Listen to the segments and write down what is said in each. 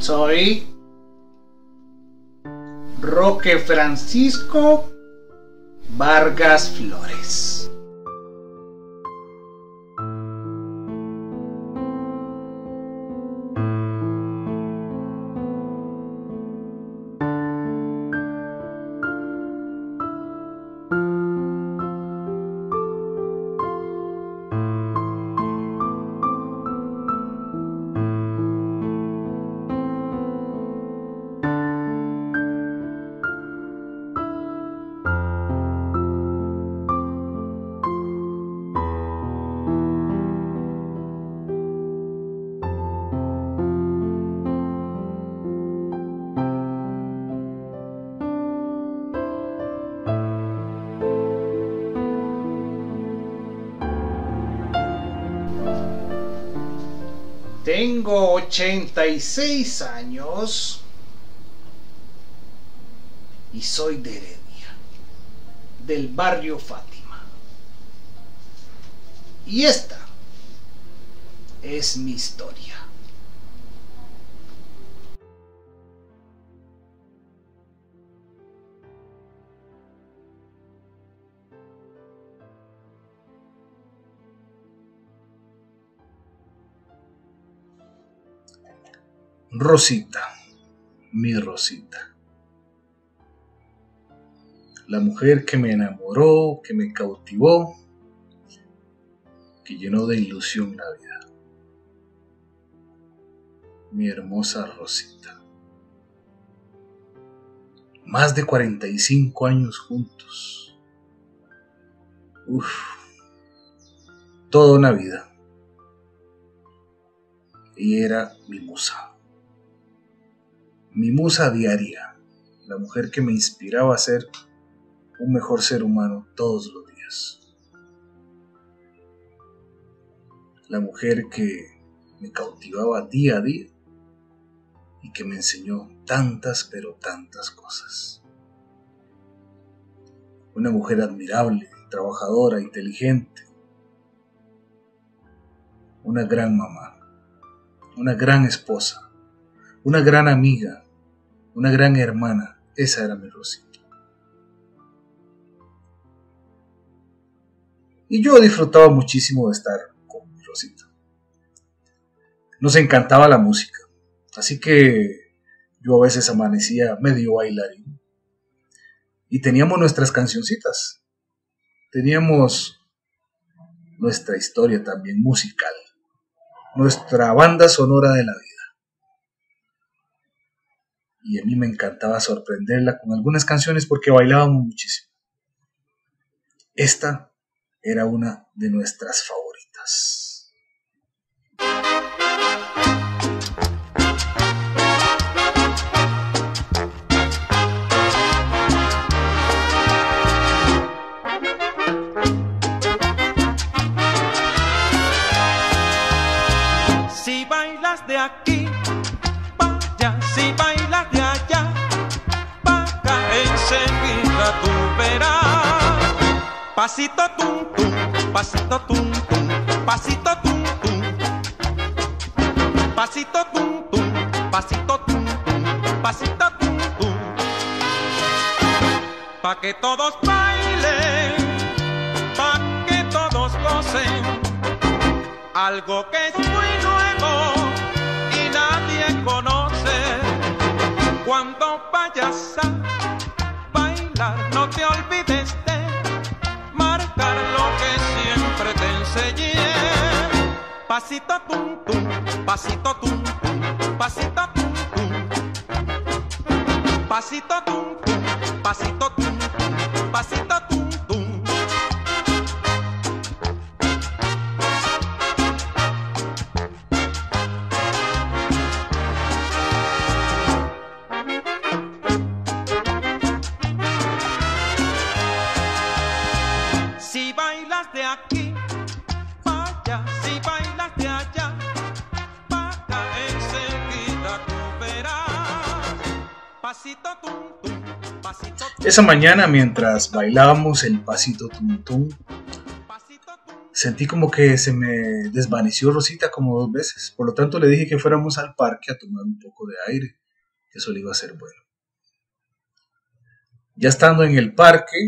Soy Roque Francisco Vargas Flores. Tengo 86 años y soy de Heredia, del barrio Fátima. Y esta es mi historia. Rosita, mi Rosita, la mujer que me enamoró, que me cautivó, que llenó de ilusión la vida. Mi hermosa Rosita. Más de 45 años juntos. Toda una vida. Y era mi musa. Mi musa diaria, la mujer que me inspiraba a ser un mejor ser humano todos los días. La mujer que me cautivaba día a día y que me enseñó tantas, pero tantas cosas. Una mujer admirable, trabajadora, inteligente. Una gran mamá, una gran esposa, una gran amiga, una gran hermana. Esa era mi Rosita. Y yo disfrutaba muchísimo de estar con mi Rosita. Nos encantaba la música, así que yo a veces amanecía medio bailarín. Y teníamos nuestras cancioncitas. Teníamos nuestra historia también musical. Nuestra banda sonora de la vida. Y a mí me encantaba sorprenderla con algunas canciones porque bailábamos muchísimo. Esta era una de nuestras favoritas. Si bailas de aquí, vaya, si bailas de allá, vaca, enseguida tú verás. Pasito tum tum, pasito tum tum, pasito tum tum, pasito tum tum, pasito tum tum, pasito tum tum. Pa' que todos bailen, pa' que todos gocen, algo que es muy nuevo y nadie conoce. Cuando vayas a bailar, no te olvides de marcar lo que siempre te enseñé. Pasito tum tum, pasito tum tum, pasito tum tum, pasito tum tum, pasito tum tum, pasito tum tum. Si bailas de aquí, vaya, si bailas de allá, vaca, enseguida tú verás. Pasito tum tum, pasito tum. Esa mañana, mientras bailábamos el pasito tum tum, Sentí como que se me desvaneció Rosita como 2 veces. Por lo tanto le dije que fuéramos al parque a tomar un poco de aire, que eso le iba a ser bueno. Ya estando en el parque,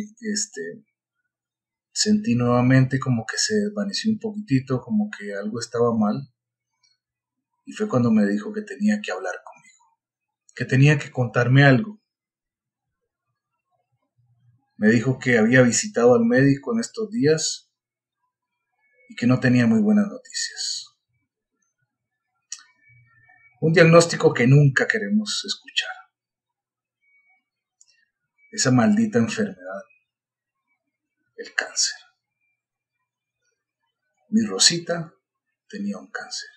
sentí nuevamente como que se desvaneció un poquitito, como que algo estaba mal. Y fue cuando me dijo que tenía que hablar conmigo, que tenía que contarme algo. Me dijo que había visitado al médico en estos días y que no tenía muy buenas noticias. Un diagnóstico que nunca queremos escuchar. Esa maldita enfermedad, el cáncer. Mi Rosita tenía un cáncer.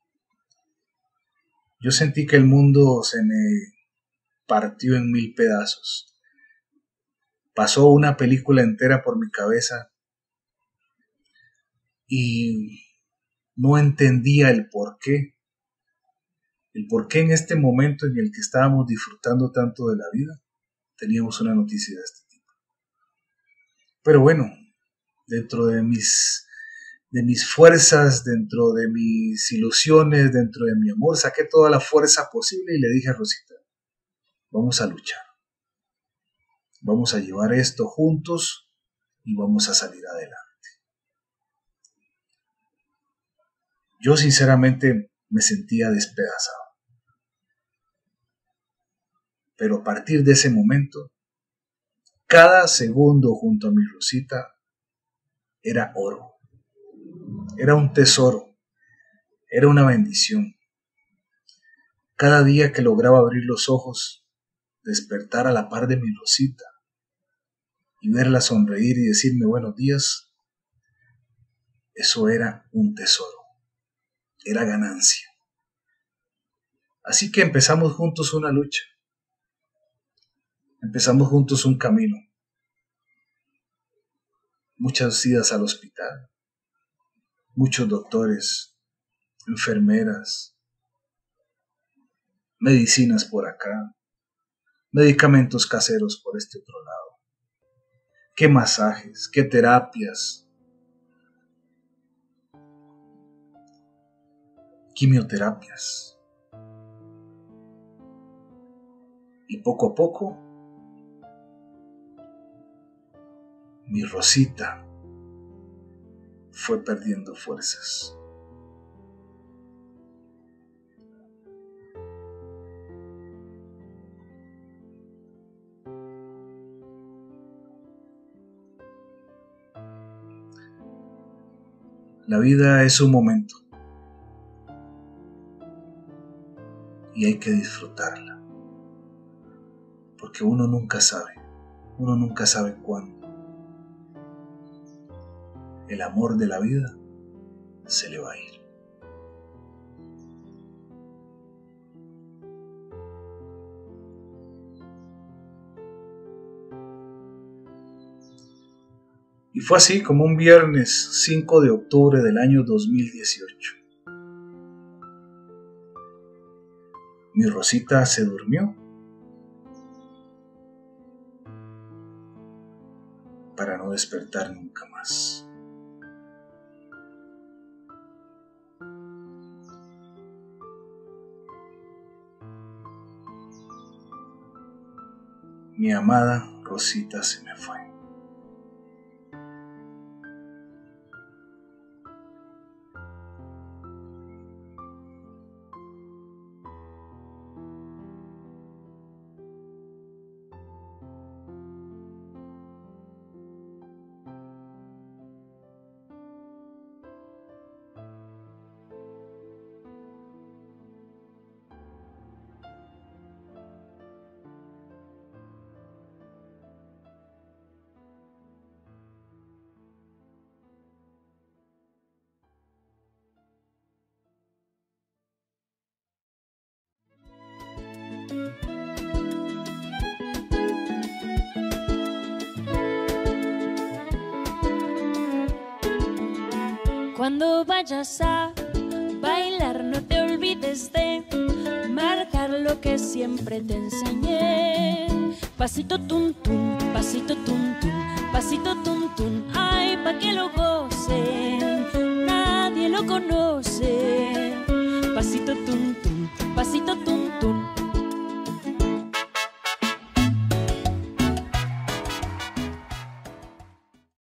Yo sentí que el mundo se me partió en 1000 pedazos. Pasó una película entera por mi cabeza y no entendía el por qué. El por qué en este momento en el que estábamos disfrutando tanto de la vida, teníamos una noticia de este tipo. Pero bueno, dentro de mis fuerzas, dentro de mis ilusiones, dentro de mi amor, saqué toda la fuerza posible y le dije a Rosita, vamos a luchar. Vamos a llevar esto juntos y vamos a salir adelante. Yo sinceramente me sentía despedazado. Pero a partir de ese momento, cada segundo junto a mi Rosita era oro. Era un tesoro. Era una bendición. Cada día que lograba abrir los ojos, despertar a la par de mi Rosita y verla sonreír y decirme buenos días, eso era un tesoro. Era ganancia. Así que empezamos juntos una lucha. Empezamos juntos un camino. Muchas idas al hospital. Muchos doctores, enfermeras, medicinas por acá, medicamentos caseros por este otro lado. Qué masajes, qué terapias, quimioterapias. Y poco a poco, mi Rosita fue perdiendo fuerzas. La vida es un momento y hay que disfrutarla, porque uno nunca sabe cuándo el amor de la vida se le va a ir. Y fue así como un viernes 5 de octubre del año 2018. Mi Rosita se durmió para no despertar nunca más. Mi amada Rosita se me fue. Cuando vayas a bailar, no te olvides de marcar lo que siempre te enseñé. Pasito tum tum, pasito tum tum, pasito tum tum, ay, pa' que lo goces. pasito tum